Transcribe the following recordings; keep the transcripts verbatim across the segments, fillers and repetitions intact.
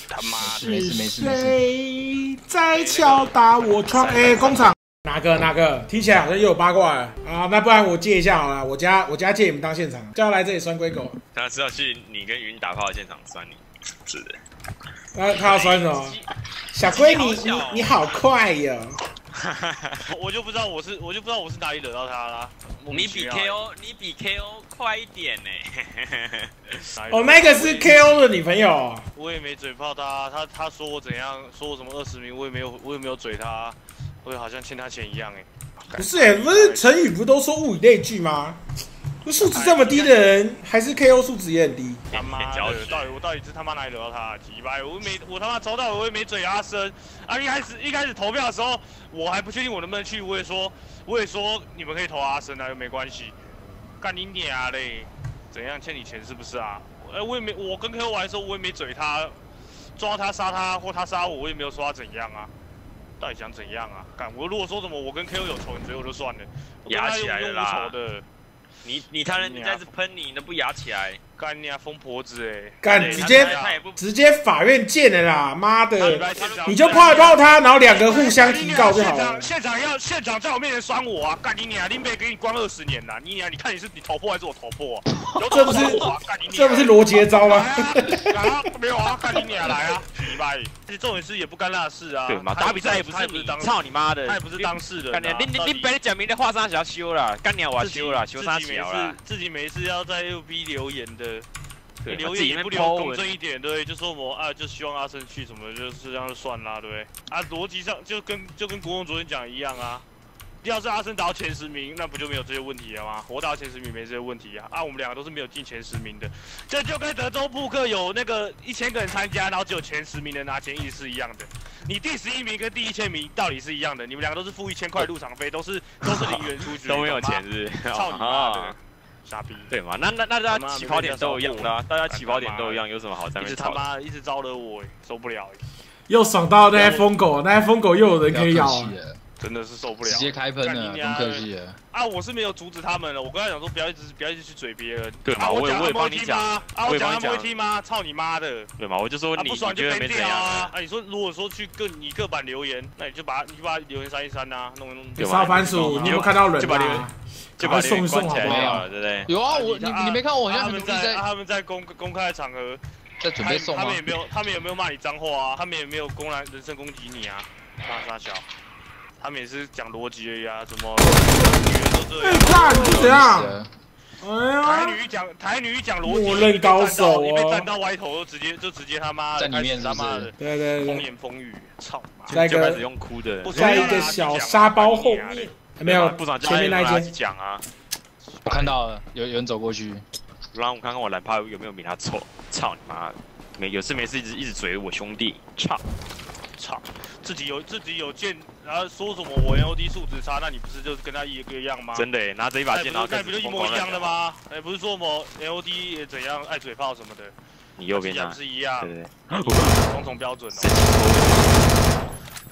他妈的， 没事没事没事。 谁在敲打我窗？哎、欸，工厂哪个哪个？听起来好像又有八卦了啊！那不然我借一下好了，我家我家借你们当现场，叫他来这里拴龟狗。 他是要去你跟云打炮的现场拴你，是的。 他他要拴什么？小龟你你你好快哟！ 我就不知道我是我就不知道我是哪里惹到他啦。 你比 K O 你比 K O 快一点呢。 哦，那个是 K O 的女朋友。 我也没嘴炮他，他他说我怎样，说我什么二十名，我也没有我也没有嘴他，我也好像欠他钱一样哎。 不是哎、欸，不是成语不都说物以类聚吗？素质这么低的人，还是 K O 素质也很低。 他妈的，到底我到底是他妈哪里惹到他？鸡掰！我没我他妈抽到我也没嘴阿生啊！一开始一开始投票的时候，我还不确定我能不能去，我也说我也说你们可以投阿生啊，又没关系。干你娘嘞！怎样欠你钱是不是啊？哎、欸，我也没我跟 K O 玩的时候我也没嘴他，抓他杀他或他杀我，我也没有说他怎样啊。到底想怎样啊？干我如果说什么我跟 K O 有仇，你嘴我就算了，我跟他有无仇的。你你他人家是喷你，那不压起来？ 干你啊，疯婆子哎！ 干直接直接法院见了啦！妈的，你就泡一泡他，然后两个互相提告就好了。 现场要现场在我面前酸我啊！干你娘！林北给你关二十年啦！你娘！你看你是你头破还是我头破？ 这不是这不是罗杰招吗？ 来啊！没有啊！干你娘来啊！你妈！而且重点是也不干那事啊！ 对嘛？打比赛也不是你，操你妈的！ 他也不是当事人。 干你你你本来讲明的话上想要修了，干娘我修了，修啥小啦？ 自己没事要在 F B 留言的。 对， 留言也不留公正一点，对，就说我啊，就希望阿生去什么，就是这样就算啦，对不对？啊，逻辑上就跟就跟国王昨天讲一样啊，要是阿生打到前十名，那不就没有这些问题了吗？我打到前十名没这些问题啊，啊，我们两个都是没有进前十名的，这就跟德州扑克有那个一千个人参加，然后只有前十名的拿钱，意思是一样的。你第十一名跟第一千名道理是一样的，你们两个都是付一千块入场费，都是都是零元出局， 都没有钱是？ 操你妈的！傻逼， 对嘛？那那那大家起跑点都一样的啊，大家起跑点都一样，有什么好在那边吵？ 一直他妈一直招惹我，受不了。 又爽到那些疯狗，那些疯狗又有人可以咬， 真的是受不了。 直接开喷了，不客气了。 啊，我是没有阻止他们了，我跟他讲说不要一直不要一直去嘴别人。 对嘛？我也我也帮你讲啊，我讲他们会听吗？操你妈的！ 对嘛？我就说你不爽就没怎样啊。啊，你说如果说去各你各版留言，那你就把你就把留言删一删呐，弄一弄。 杀番薯，你有没有看到人？ 就把留言。就把送一送好不好？对不对？ 有啊，我你你没看我好像他们在他们在公公开的场合在准备送吗？ 他们也没有他们也没有骂你脏话啊，他们也没有公然人身攻击你啊，大傻小，他们也是讲逻辑而已啊，怎么女人都这样？ 看是怎样？哎呀， 台女讲台女讲逻辑， 默认高手你被站到歪头就直接就直接他妈在里面他妈的， 对对对， 风言风语，操！ 在一个用哭的， 在一个小沙包后面，没有部长前面那一间讲啊。 我看到了，有有人走过去， 让我看看我蓝趴有没有比他丑。操你妈的！没有事没事一直一直嘴我兄弟，操操！自己有自己有剑，然后说什么我 L O D 素质差，那你不是就是跟他一个一样吗？ 真的耶，拿着一把剑，然后那不就一模一样的吗？哎，不是说我 L O D 也怎样爱嘴炮什么的， 你右边讲是一样， 对对， 双重标准哦。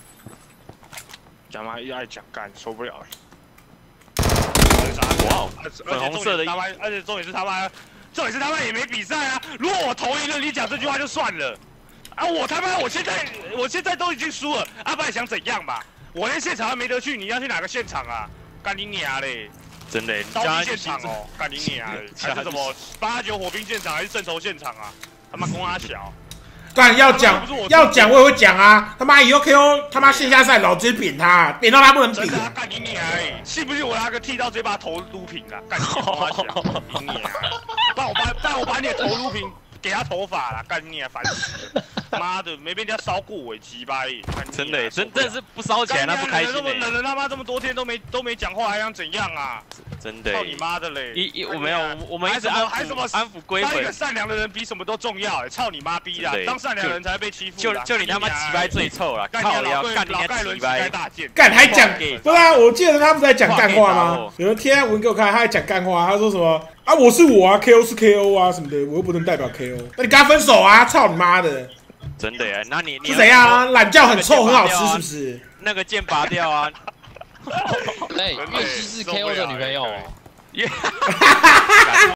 讲嘛一爱讲干，受不了。 哇，粉红色的， 他妈，而且重点是他妈，重点是他妈也没比赛啊！如果我投赢了，你讲这句话就算了，啊，我他妈我现在我现在都已经输了，阿爸想怎样吧？我连现场都没得去，你要去哪个现场啊？干你娘嘞！ 真的， 刀兵现场哦，干你娘嘞！还是什么八九火兵现场，还是圣仇现场啊？他妈公阿小。 干要讲要讲我也会讲啊！他妈以后 K O 他妈线下赛老直接扁他，扁到他不能比。 干你娘！信不信我拿个剃刀直接把他头撸平啊？干你娘！帮我把帮我把你的头撸平，给他头发啦！干你娘，烦死了！妈的，没被人家烧过尾鸡巴耶！ 真的，真真是不烧钱他不开心嘞。 冷了他妈这么多天都没都没讲话，还想怎样啊？ 真的， 操你妈的嘞！ 一一我没有，我们一直安抚安抚归回。 当一个善良的人比什么都重要哎！操你妈逼啦！当善良人才被欺负。 就就你他妈鸡掰最臭了！靠你要干你鸡掰！ 干还讲不是啊？我记得他不是在讲干话吗？有人贴文给我看，他在讲干话，他说什么啊？我是我啊 ，K O 是 K O 啊什么的，我又不能代表 K O。那你跟他分手啊！操你妈的！ 真的耶，那你是怎样啊？懒觉很臭，很好吃是不是？ 那个剑拔掉啊！ 哎，岳西是 K O 的女朋友。